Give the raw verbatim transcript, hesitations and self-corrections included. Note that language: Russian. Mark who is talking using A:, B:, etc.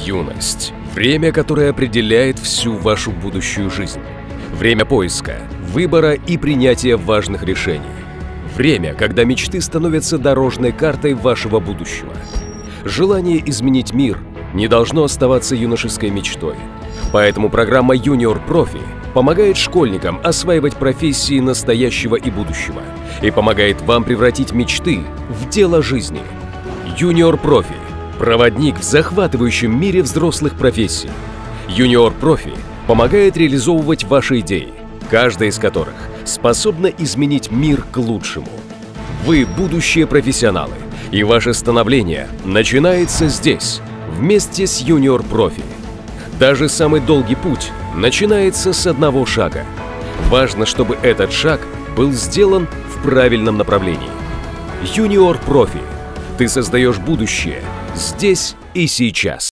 A: Юность – время, которое определяет всю вашу будущую жизнь. Время поиска, выбора и принятия важных решений. Время, когда мечты становятся дорожной картой вашего будущего. Желание изменить мир не должно оставаться юношеской мечтой. Поэтому программа «Юниор Профи» помогает школьникам осваивать профессии настоящего и будущего и помогает вам превратить мечты в дело жизни. «Юниор Профи» – проводник в захватывающем мире взрослых профессий. «Юниор Профи» помогает реализовывать ваши идеи, каждая из которых способна изменить мир к лучшему. Вы – будущие профессионалы, и ваше становление начинается здесь, вместе с «Юниор Профи». Даже самый долгий путь начинается с одного шага. Важно, чтобы этот шаг был сделан в правильном направлении. «Юниор Профи» – ты создаешь будущее здесь и сейчас.